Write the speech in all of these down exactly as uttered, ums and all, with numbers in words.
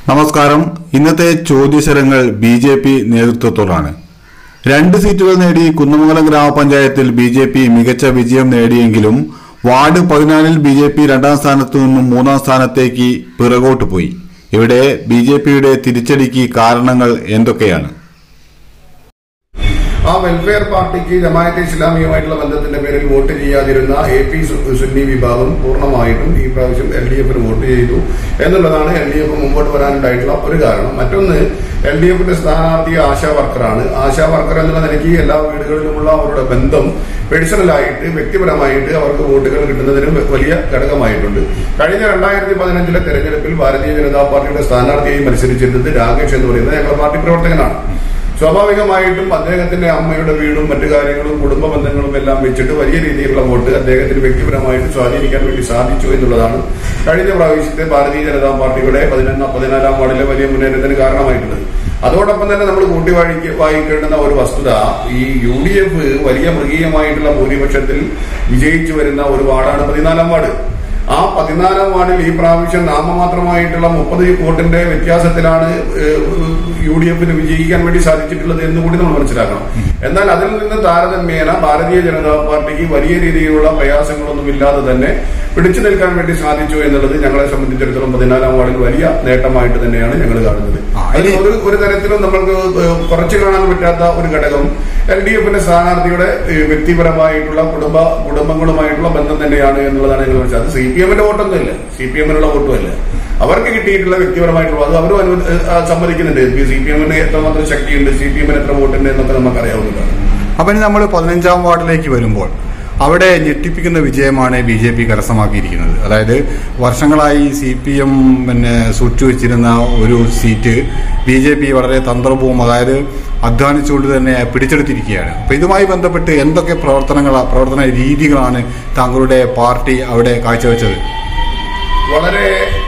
നമസ്കാരം. ഇന്നത്തെ ചോദ്യശരങ്ങൾ ബി ജെ പി നേതൃത്വത്തോടാണ്. രണ്ട് സീറ്റുകൾ നേടി കുന്നമംഗലം ഗ്രാമപഞ്ചായത്തിൽ ബി ജെ പി മികച്ച വിജയം നേടിയെങ്കിലും വാർഡ് പതിനാലിൽ ബി ജെ പി രണ്ടാം സ്ഥാനത്തു നിന്നും മൂന്നാം സ്ഥാനത്തേക്ക് പിറകോട്ട് പോയി. ഇവിടെ ബി ജെ പിയുടെ തിരിച്ചടിക്ക് കാരണങ്ങൾ എന്തൊക്കെയാണ്? ആ വെൽഫെയർ പാർട്ടിക്ക് ജമാഅത്തെ ഇസ്ലാമിയുമായിട്ടുള്ള ബന്ധത്തിന്റെ പേരിൽ വോട്ട് ചെയ്യാതിരുന്ന എ പി സുന്നി വിഭാഗം പൂർണ്ണമായിട്ടും ഈ പ്രാവശ്യം എൽ ഡി എഫിന് വോട്ട് ചെയ്തു എന്നുള്ളതാണ് എൽ ഡി എഫ് മുമ്പോട്ട് വരാനുണ്ടായിട്ടുള്ള ഒരു കാരണം. മറ്റൊന്ന്, എൽ ഡി എഫിന്റെ സ്ഥാനാർത്ഥി ആശാ വർക്കറാണ്. ആശാ വർക്കർ എന്നുള്ള നിലയ്ക്ക് എല്ലാ വീടുകളിലുമുള്ള അവരുടെ ബന്ധം പേഴ്സണലായിട്ട് വ്യക്തിപരമായിട്ട് അവർക്ക് വോട്ടുകൾ കിട്ടുന്നതിന് വലിയ ഘടകമായിട്ടുണ്ട്. കഴിഞ്ഞ രണ്ടായിരത്തി പതിനഞ്ചിലെ തെരഞ്ഞെടുപ്പിൽ ഭാരതീയ ജനതാ പാർട്ടിയുടെ സ്ഥാനാർത്ഥിയായി മത്സരിച്ചിരുന്നത് രാകേഷ് എന്ന് പറയുന്ന ഞങ്ങളുടെ പാർട്ടി പ്രവർത്തകനാണ്. സ്വാഭാവികമായിട്ടും അദ്ദേഹത്തിന്റെ അമ്മയുടെ വീടും മറ്റു കാര്യങ്ങളും കുടുംബ ബന്ധങ്ങളും എല്ലാം വെച്ചിട്ട് വലിയ രീതിയിലുള്ള വോട്ട് അദ്ദേഹത്തിന് വ്യക്തിപരമായിട്ട് സ്വാധീനിക്കാൻ വേണ്ടി സാധിച്ചു എന്നുള്ളതാണ് കഴിഞ്ഞ പ്രാവശ്യത്തെ ഭാരതീയ ജനതാ പാർട്ടിയുടെ പതിനൊന്നാം പതിനാലാം വാർഡിലെ വലിയ മുന്നേറ്റത്തിന് കാരണമായിട്ടുള്ളത്. അതോടൊപ്പം തന്നെ നമ്മൾ കൂട്ടി വായിക്ക വായിക്കേണ്ടുന്ന ഒരു വസ്തുത, ഈ യു ഡി എഫ് വലിയ മൃഗീയമായിട്ടുള്ള ഭൂരിപക്ഷത്തിൽ വിജയിച്ചു വരുന്ന ഒരു വാർഡാണ് പതിനാലാം വാർഡ്. ആ പതിനാലാം വാർഡിൽ ഈ പ്രാവശ്യം നാമമാത്രമായിട്ടുള്ള മുപ്പത് വോട്ടിന്റെ വ്യത്യാസത്തിലാണ് യു ഡി എഫിന് വിജയിക്കാൻ വേണ്ടി സാധിച്ചിട്ടുള്ളത് എന്നുകൂടി നമ്മൾ മനസ്സിലാക്കണം. എന്നാൽ അതിൽ നിന്ന് താരതമ്യേന ഭാരതീയ ജനതാ പാർട്ടിക്ക് വലിയ രീതിയിലുള്ള പ്രയാസങ്ങളൊന്നും ഇല്ലാതെ തന്നെ പിടിച്ചു നിൽക്കാൻ വേണ്ടി സാധിച്ചു എന്നുള്ളത് ഞങ്ങളെ സംബന്ധിച്ചിടത്തോളം പതിനാലാം വാർഡിൽ വലിയ നേട്ടമായിട്ട് തന്നെയാണ് ഞങ്ങൾ കാണുന്നത്. അതിൽ ഒരു ഒരു തരത്തിലും നമ്മൾക്ക് കുറച്ചു കാണാൻ പറ്റാത്ത ഒരു ഘടകം എൽ ഡി എഫിന്റെ സ്ഥാനാർത്ഥിയുടെ വ്യക്തിപരമായിട്ടുള്ള കുടുംബ കുടുംബങ്ങളുമായിട്ടുള്ള ബന്ധം തന്നെയാണ് എന്നുള്ളതാണ് ഞങ്ങൾ മനസ്സിലാക്കുന്നത്. സി പി എമ്മിന്റെ വോട്ടൊന്നുമില്ല, സി പി എമ്മിനുള്ള വോട്ടുമല്ല, അവർക്ക് കിട്ടിയിട്ടുള്ള വ്യക്തിപരമായിട്ടുള്ള അത് അവരും സമ്മതിക്കുന്നുണ്ട്. സി പി എമ്മിന് എത്രമാത്രം ശക്തിയുണ്ട്, സി പി എമ്മിന് എത്ര വോട്ടുണ്ട് എന്നൊക്കെ നമുക്ക് അറിയാവുന്നതാണ്. അപ്പൊ ഇനി നമ്മൾ പതിനഞ്ചാം വാർഡിലേക്ക് വരുമ്പോൾ അവിടെ ഞെട്ടിപ്പിക്കുന്ന വിജയമാണ് ബി ജെ പി കരസ്ഥമാക്കിയിരിക്കുന്നത്. അതായത് വർഷങ്ങളായി സി പി എം പിന്നെ സൂക്ഷിച്ചുവെച്ചിരുന്ന ഒരു സീറ്റ് ബി ജെ പി വളരെ തന്ത്രപൂർവ്വം, അതായത് അധ്വാനിച്ചുകൊണ്ട് തന്നെ പിടിച്ചെടുത്തിരിക്കുകയാണ്. അപ്പൊ ഇതുമായി ബന്ധപ്പെട്ട് എന്തൊക്കെ പ്രവർത്തനങ്ങൾ പ്രവർത്തന രീതികളാണ് താങ്കളുടെ പാർട്ടി അവിടെ കാഴ്ചവെച്ചത്? വളരെ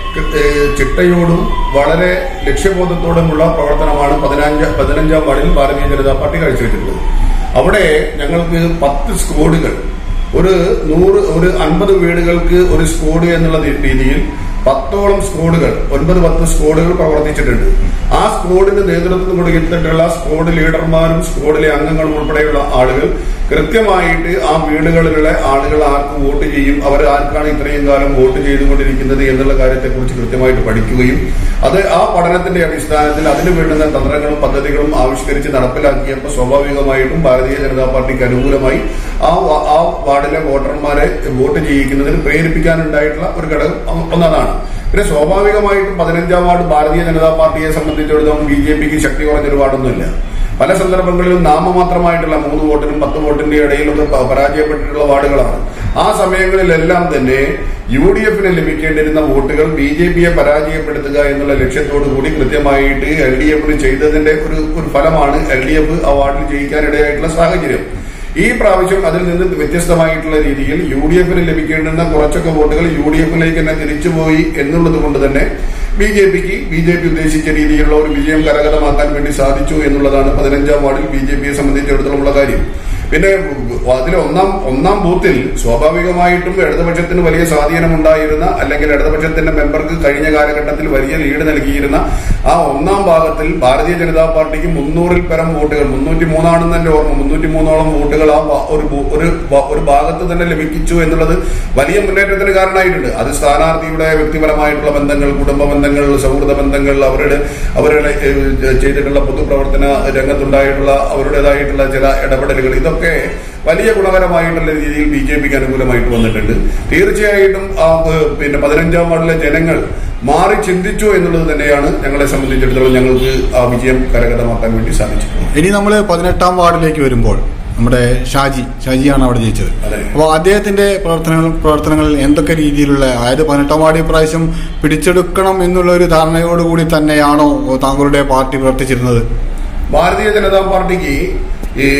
ചിട്ടയോടും വളരെ ലക്ഷ്യബോധത്തോടുമുള്ള പ്രവർത്തനമാണ് പതിനഞ്ച് പതിനഞ്ചാം വാർഡിൽ ഭാരതീയ ജനതാ പാർട്ടി കാഴ്ചവെച്ചിട്ടുള്ളത്. അവിടെ ഞങ്ങൾക്ക് പത്ത് സ്ക്വാഡുകൾ, ഒരു നൂറ് ഒരു അൻപത് വീടുകൾക്ക് ഒരു സ്ക്വാഡ് എന്നുള്ള രീതിയിൽ പത്തോളം സ്ക്വാഡുകൾ, ഒൻപത് പത്ത് സ്ക്വാഡുകൾ പ്രവർത്തിച്ചിട്ടുണ്ട്. ആ സ്ക്വാഡിന് നേതൃത്വം കൊടുത്തിട്ടുള്ള സ്ക്വാഡ് ലീഡർമാരും സ്ക്വാഡിലെ അംഗങ്ങളും ഉൾപ്പെടെയുള്ള ആളുകൾ കൃത്യമായിട്ട് ആ വീടുകളിലുള്ള ആളുകൾ ആർക്ക് വോട്ട് ചെയ്യും, അവർ ആർക്കാണ് ഇത്രയും കാലം വോട്ട് ചെയ്തുകൊണ്ടിരിക്കുന്നത് എന്നുള്ള കാര്യത്തെക്കുറിച്ച് കൃത്യമായിട്ട് പഠിക്കുകയും അത് ആ പഠനത്തിന്റെ അടിസ്ഥാനത്തിൽ അതിന് വേണ്ടുന്ന തന്ത്രങ്ങളും പദ്ധതികളും ആവിഷ്കരിച്ച് നടപ്പിലാക്കിയപ്പോൾ സ്വാഭാവികമായിട്ടും ഭാരതീയ ജനതാ പാർട്ടിക്ക് അനുകൂലമായി ആ ആ വാർഡിലെ വോട്ടർമാരെ വോട്ട് ചെയ്യിക്കുന്നതിന് പ്രേരിപ്പിക്കാനുണ്ടായിട്ടുള്ള ഒരു ഘടകം ഒന്നതാണ്. പിന്നെ സ്വാഭാവികമായിട്ടും പതിനഞ്ചാം വാർഡ് ഭാരതീയ ജനതാ പാർട്ടിയെ സംബന്ധിച്ചിടത്തോളം ബി ജെ പിക്ക് ശക്തി കുറഞ്ഞൊരു വാർഡൊന്നുമില്ല. പല സന്ദർഭങ്ങളിലും നാമമാത്രമായിട്ടുള്ള മൂന്ന് വോട്ടിനും പത്ത് വോട്ടിന്റെ ഇടയിലൊക്കെ പരാജയപ്പെട്ടിട്ടുള്ള വാർഡുകളാണ്. ആ സമയങ്ങളിലെല്ലാം തന്നെ യു ഡി എഫിന് ലഭിക്കേണ്ടിരുന്ന വോട്ടുകൾ ബി ജെ പിയെ പരാജയപ്പെടുത്തുക എന്നുള്ള ലക്ഷ്യത്തോടു കൂടി കൃത്യമായിട്ട് എൽ ഡി എഫിന് ചെയ്തതിന്റെ ഒരു ഒരു ഫലമാണ് എൽ ഡി എഫ് ആ വാർഡിൽ ജയിക്കാനിടയായിട്ടുള്ള സാഹചര്യം. ഈ പ്രാവശ്യം അതിൽ നിന്ന് വ്യത്യസ്തമായിട്ടുള്ള രീതിയിൽ യു ഡി എഫിന് ലഭിക്കേണ്ടുന്ന കുറച്ചൊക്കെ വോട്ടുകൾ യു ഡി എഫിലേക്ക് തന്നെ തിരിച്ചുപോയി എന്നുള്ളത് കൊണ്ട് തന്നെ ബി ജെ പിക്ക് ബി ജെ പി ഉദ്ദേശിച്ച രീതിയിലുള്ള ഒരു വിജയം കരഗതമാക്കാൻ വേണ്ടി സാധിച്ചു എന്നുള്ളതാണ് പതിനഞ്ചാം വാർഡിൽ ബി ജെ പിയെ സംബന്ധിച്ചിടത്തോളമുള്ള കാര്യം. പിന്നെ അതിലെ ഒന്നാം ഒന്നാം ബൂത്തിൽ സ്വാഭാവികമായിട്ടും ഇടതുപക്ഷത്തിന് വലിയ സ്വാധീനമുണ്ടായിരുന്ന, അല്ലെങ്കിൽ ഇടതുപക്ഷത്തിന്റെ മെമ്പർക്ക് കഴിഞ്ഞ കാലഘട്ടത്തിൽ വലിയ ലീഡ് നൽകിയിരുന്ന ആ ഒന്നാം ഭാഗത്തിൽ ഭാരതീയ ജനതാ പാർട്ടിക്ക് മുന്നൂറിൽ പരം വോട്ടുകൾ, മുന്നൂറ്റി മൂന്നാണെന്ന് എന്റെ ഓർമ്മ, മുന്നൂറ്റി മൂന്നോളം വോട്ടുകൾ ആ ഒരു ഒരു ഭാഗത്ത് തന്നെ ലഭിച്ചു എന്നുള്ളത് വലിയ മുന്നേറ്റത്തിന് കാരണമായിട്ടുണ്ട്. അത് സ്ഥാനാർത്ഥിയുടെ വ്യക്തിപരമായിട്ടുള്ള ബന്ധങ്ങൾ, കുടുംബ ബന്ധങ്ങൾ, സൗഹൃദ ബന്ധങ്ങൾ, അവരുടെ അവരുടെ ചെയ്തിട്ടുള്ള പൊതുപ്രവർത്തന രംഗത്തുണ്ടായിട്ടുള്ള അവരുടേതായിട്ടുള്ള ചില ഇടപെടലുകൾ, ഇതൊക്കെ വലിയ ഗുണകരമായിട്ടുള്ള രീതിയിൽ ബി ജെ പിക്ക് അനുകൂലമായിട്ട് വന്നിട്ടുണ്ട്. തീർച്ചയായിട്ടും പിന്നെ പതിനഞ്ചാം വാർഡിലെ ജനങ്ങൾ മാറി ചിന്തിച്ചു എന്നുള്ളത് തന്നെയാണ് ഞങ്ങളെ സംബന്ധിച്ചിടത്തോളം ഞങ്ങൾക്ക് ആ വിജയം കരഗതമാക്കാൻ വേണ്ടി സാധിച്ചിട്ടുള്ളത്. ഇനി നമ്മൾ പതിനെട്ടാം വാർഡിലേക്ക് വരുമ്പോൾ നമ്മുടെ ഷാജി ഷാജിയാണ് അവിടെ ജയിച്ചത്. അപ്പോൾ അദ്ദേഹത്തിന്റെ പ്രവർത്തനങ്ങൾ പ്രവർത്തനങ്ങളിൽ എന്തൊക്കെ രീതിയിലുള്ള, അതായത് പതിനെട്ടാം വാർഡ് പ്രാവശ്യം പിടിച്ചെടുക്കണം എന്നുള്ള ഒരു ധാരണയോടുകൂടി തന്നെയാണോ താങ്കളുടെ പാർട്ടി പ്രവർത്തിച്ചിരുന്നത്? ഭാരതീയ ജനതാ പാർട്ടിക്ക് ഈ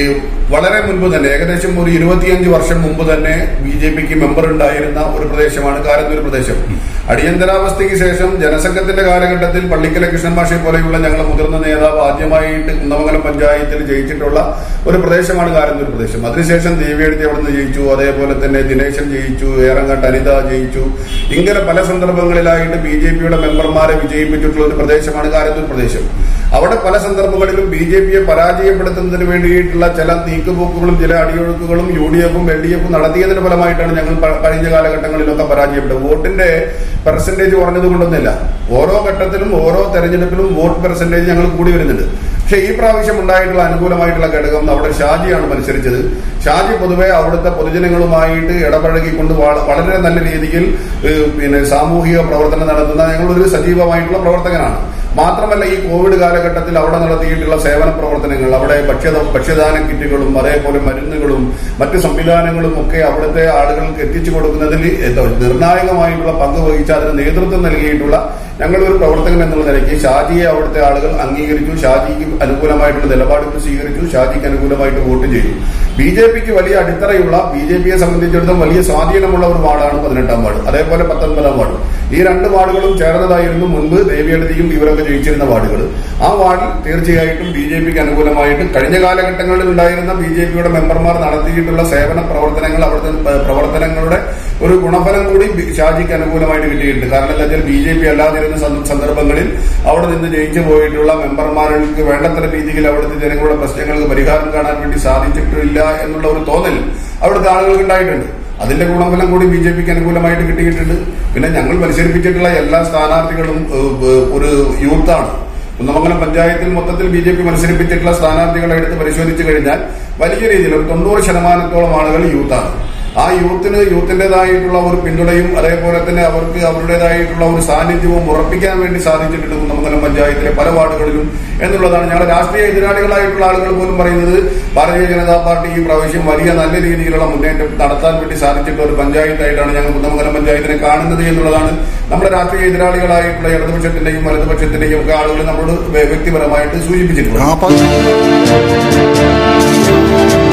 വളരെ മുൻപ് തന്നെ ഏകദേശം ഒരു ഇരുപത്തിയഞ്ച് വർഷം മുമ്പ് തന്നെ ബി ജെ പിക്ക് മെമ്പർ ഉണ്ടായിരുന്ന ഒരു പ്രദേശമാണ് കാരന്തൂർ പ്രദേശം. അടിയന്തരാവസ്ഥയ്ക്ക് ശേഷം ജനസംഘത്തിന്റെ കാലഘട്ടത്തിൽ പള്ളിക്കലെ കൃഷ്ണൻ മാഷെ പോലെയുള്ള ഞങ്ങളുടെ മുതിർന്ന നേതാവ് ആദ്യമായിട്ട് കുന്നമംഗലം പഞ്ചായത്തിൽ ജയിച്ചിട്ടുള്ള ഒരു പ്രദേശമാണ് കാരന്തൂർ പ്രദേശം. അതിനുശേഷം ദേവിയെടുത്ത് അവിടെ നിന്ന് ജയിച്ചു, അതേപോലെ തന്നെ ദിനേശൻ ജയിച്ചു, ഏറങ്ങാട്ട് അനിത ജയിച്ചു. ഇങ്ങനെ പല സന്ദർഭങ്ങളിലായിട്ട് ബി ജെ പിയുടെ മെമ്പർമാരെ വിജയിപ്പിച്ചിട്ടുള്ള ഒരു പ്രദേശമാണ് കാരന്തൂർ പ്രദേശം. അവിടെ പല സന്ദർഭങ്ങളിലും ബി ജെ പിയെ പരാജയപ്പെടുത്തുന്നതിന് വേണ്ടിയിട്ടുള്ള ചില നീക്കുപോക്കുകളും ചില അടിയൊഴുക്കുകളും യു ഡി എഫും എൽ ഡി എഫും നടത്തിയതിന്റെ ഫലമായിട്ടാണ് ഞങ്ങൾ കഴിഞ്ഞ കാലഘട്ടങ്ങളിലൊക്കെ പരാജയപ്പെട്ടത്. വോട്ടിന്റെ പെർസെന്റേജ് കുറഞ്ഞത് കൊണ്ടൊന്നുമില്ല. ഓരോ ഘട്ടത്തിലും ഓരോ തെരഞ്ഞെടുപ്പിലും വോട്ട് പെർസെന്റേജ് ഞങ്ങൾ കൂടി വരുന്നുണ്ട്. പക്ഷെ ഈ പ്രാവശ്യം ഉണ്ടായിട്ടുള്ള അനുകൂലമായിട്ടുള്ള ഘടകം അവിടെ ഷാജിയാണ് മത്സരിച്ചത്. ഷാജി പൊതുവെ അവിടുത്തെ പൊതുജനങ്ങളുമായിട്ട് ഇടപഴകിക്കൊണ്ട് വളരെ നല്ല രീതിയിൽ പിന്നെ സാമൂഹിക പ്രവർത്തനം നടത്തുന്ന ഞങ്ങളൊരു സജീവമായിട്ടുള്ള പ്രവർത്തകനാണ്. മാത്രമല്ല ഈ കോവിഡ് കാലഘട്ടത്തിൽ അവിടെ നടത്തിയിട്ടുള്ള സേവന പ്രവർത്തനങ്ങൾ, അവിടെ ഭക്ഷ്യ ഭക്ഷ്യദാന കിറ്റുകളും അതേപോലെ മരുന്നുകളും മറ്റു സംവിധാനങ്ങളും ഒക്കെ അവിടുത്തെ ആളുകൾക്ക് എത്തിച്ചു കൊടുക്കുന്നതിൽ നിർണായകമായിട്ടുള്ള പങ്ക് വഹിച്ച അതിന് നേതൃത്വം നൽകിയിട്ടുള്ള ഞങ്ങളൊരു പ്രവർത്തകൻ എന്നുള്ള നിലയ്ക്ക് ഷാജിയെ അവിടുത്തെ ആളുകൾ അംഗീകരിച്ചു. ഷാജിക്ക് അനുകൂലമായിട്ടുള്ള നിലപാടുകൾ സ്വീകരിച്ചു. ഷാജിക്ക് അനുകൂലമായിട്ട് വോട്ട് ചെയ്തു. ബി ജെ പിക്ക് വലിയ അടിത്തറയുള്ള, ബി ജെ പിയെ സംബന്ധിച്ചിടത്തോളം വലിയ സ്വാധീനമുള്ള ഒരു വാർഡാണ് പതിനെട്ടാം വാർഡ്, അതേപോലെ പത്തൊൻപതാം വാർഡ്. ഈ രണ്ട് വാർഡുകളും ചേർന്നതായിരുന്നു മുൻപ് ദേവിയെടുത്തിയും ഇവരൊക്കെ ജയിച്ചിരുന്ന വാർഡുകൾ. ആ വാർഡിൽ തീർച്ചയായിട്ടും ബി ജെ പിക്ക് അനുകൂലമായിട്ട് കഴിഞ്ഞ കാലഘട്ടങ്ങളിൽ ഉണ്ടായിരുന്ന ബി ജെ പിയുടെ മെമ്പർമാർ നടത്തിയിട്ടുള്ള സേവന പ്രവർത്തനങ്ങൾ, അവിടുത്തെ പ്രവർത്തനങ്ങളുടെ ഒരു ഗുണഫലം കൂടി ഷാജിക്ക് അനുകൂലമായിട്ട് കിട്ടിയിട്ടുണ്ട്. കാരണം എന്താ വെച്ചാൽ ബി ജെ പി അല്ലാതിരുന്ന സന്ദർഭങ്ങളിൽ അവിടെ നിന്ന് ജയിച്ചു പോയിട്ടുള്ള മെമ്പർമാർക്ക് വേണ്ടത്ര രീതിയിൽ അവിടുത്തെ ജനങ്ങളുടെ പ്രശ്നങ്ങൾക്ക് പരിഹാരം കാണാൻ വേണ്ടി സാധിച്ചിട്ടില്ല എന്നുള്ള ഒരു തോന്നൽ അവിടുത്തെ ആളുകൾക്ക് ഉണ്ടായിട്ടുണ്ട്. അതിന്റെ ഗുണഫലം കൂടി ബി ജെ പിക്ക് അനുകൂലമായിട്ട് കിട്ടിയിട്ടുണ്ട്. പിന്നെ ഞങ്ങൾ മത്സരിപ്പിച്ചിട്ടുള്ള എല്ലാ സ്ഥാനാർത്ഥികളും ഒരു യൂത്താണ്. കുന്നമംഗലം പഞ്ചായത്തിൽ മൊത്തത്തിൽ ബി ജെ പി മത്സരിപ്പിച്ചിട്ടുള്ള സ്ഥാനാർത്ഥികളെ എടുത്ത് പരിശോധിച്ചു കഴിഞ്ഞാൽ വലിയ രീതിയിൽ ഒരു തൊണ്ണൂറ് ശതമാനത്തോളം ആളുകൾ യൂത്താണ്. ആ യൂത്തിന് യൂത്തിന്റേതായിട്ടുള്ള ഒരു പിന്തുണയും അതേപോലെ തന്നെ അവർക്ക് അവരുടേതായിട്ടുള്ള ഒരു സാന്നിധ്യവും ഉറപ്പിക്കാൻ വേണ്ടി സാധിച്ചിട്ടുണ്ട് കുന്നമംഗലം പഞ്ചായത്തിലെ പല വാർഡുകളിലും എന്നുള്ളതാണ്. ഞങ്ങളുടെ രാഷ്ട്രീയ എതിരാളികളായിട്ടുള്ള ആളുകൾ പോലും പറയുന്നത് ഭാരതീയ ജനതാ പാർട്ടി ഈ പ്രാവശ്യം വലിയ നല്ല രീതിയിലുള്ള മുന്നേറ്റം നടത്താൻ വേണ്ടി സാധിച്ചിട്ടുള്ള ഒരു പഞ്ചായത്തായിട്ടാണ് ഞങ്ങൾ കുന്നമംഗലം പഞ്ചായത്തിനെ കാണുന്നത് എന്നുള്ളതാണ് നമ്മുടെ രാഷ്ട്രീയ എതിരാളികളായിട്ടുള്ള ഇടതുപക്ഷത്തിന്റെയും വലതുപക്ഷത്തിന്റെയും ഒക്കെ ആളുകൾ നമ്മളോട് വ്യക്തിപരമായിട്ട് സൂചിപ്പിച്ചിട്ടുള്ളത്.